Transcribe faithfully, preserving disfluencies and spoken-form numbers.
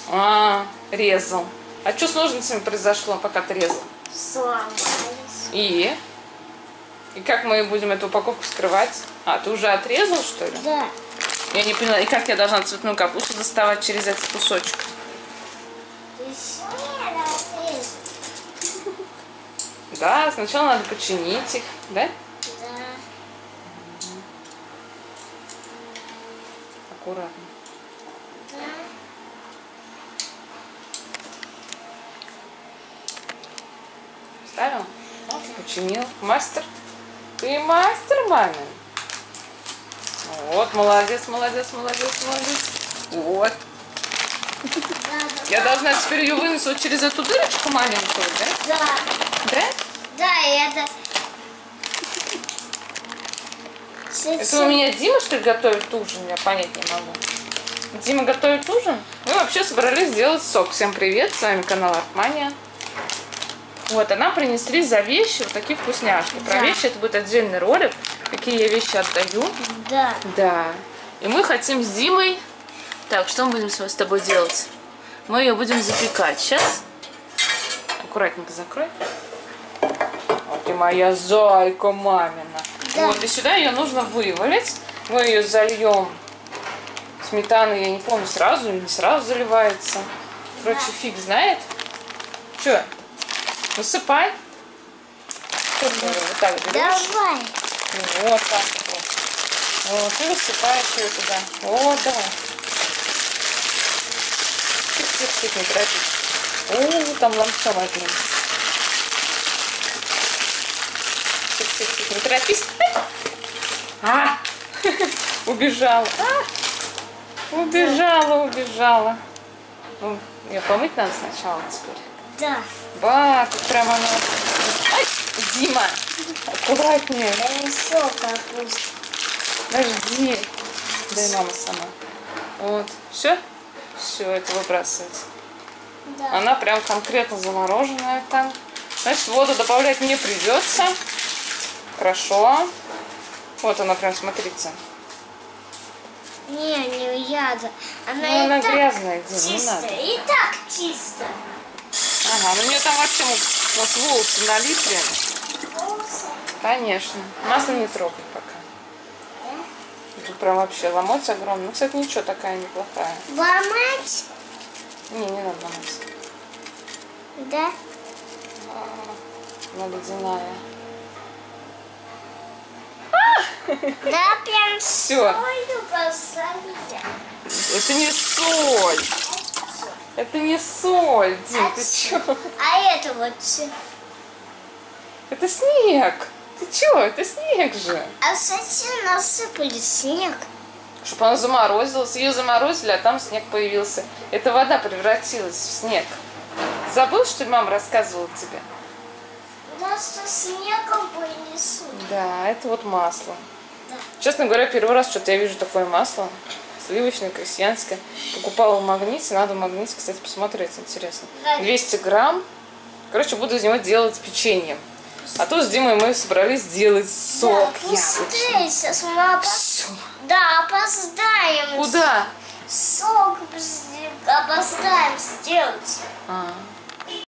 А, резал. А что с ножницами произошло, пока ты резал? Сломались. И? И как мы будем эту упаковку скрывать? А, ты уже отрезал, что ли? Да. Я не поняла, и как я должна цветную капусту доставать через этот кусочек? Да, сначала надо починить их, да? Да. Аккуратно. Да. Ставил? Починил. Мастер? Ты мастер, мамин? Вот, молодец, молодец, молодец, молодец. Вот. Да, да, Я должна теперь ее вынуть вот через эту дырочку маленькую, да? да. Да? Да, и это... Это у меня Дима, что ли, готовит ужин? Я понять не могу. Дима готовит ужин? Мы вообще собрались сделать сок. Всем привет, с вами канал Артмания. Вот, она принесли за вещи вот такие вкусняшки. Про Да. вещи это будет отдельный ролик, какие я вещи отдаю. Да. Да. И мы хотим с Димой... Так, что мы будем с тобой делать? Мы ее будем запекать. Сейчас. Аккуратненько закрой. Вот и моя зайка мамина. Да. Вот, и сюда ее нужно вывалить. Мы ее зальем сметаной, я не помню, сразу или не сразу заливается. Короче, Да. фиг знает. Че? Высыпай. Вот так берешь. Давай. Вот так вот. Вот, и высыпаешь ее туда. Вот, давай. Тихо, не торопись. О, там ломтем один. Тихо, не торопись. А! Убежала. А! Убежала, убежала. Ну, ее помыть надо сначала теперь. Да. Ба, как прям она... Ай, Дима, аккуратнее. Я несу капусту. Подожди. Дай мама сама. Вот. Все? Все, это выбрасывается. Да. Она прям конкретно замороженная там. Значит, воду добавлять не придется. Хорошо. Вот она прям, смотрите. Не, не яда. Она Ну, и она так грязная, Дим, не надо. чистая. И так чисто. Ага, ну у нее там вообще вот волосы налипли. Конечно. Масло не трогай пока. Тут прям вообще ломоть огромный. Ну, кстати, ничего, такая неплохая. Ломать? Не, не надо ломать. Да. Она ледяная. Да, прям Всё. солью посолили. Это не соль. Это не соль, Дим, А ты ч- чё? А это вот всё. Это снег. Ты чё? Это снег же. А совсем насыпали снег. Чтобы она заморозилась. Ее заморозили, а там снег появился. Эта вода превратилась в снег. Забыл, что ли, мама рассказывала тебе? Нас со снегом принесут. Да, это вот масло. Да. Честно говоря, первый раз что-то я вижу такое масло. Сливочное, крестьянское. Покупала в магните. Надо в магните, кстати, посмотреть. Интересно. Да. двести грамм. Короче, буду из него делать печенье. А тут с Димой мы собрались делать сок Да, яблочный. быстрее, сейчас мы опо- Всё. Да, опоздаем. Куда? Сок бз- опоздаем сделать. А,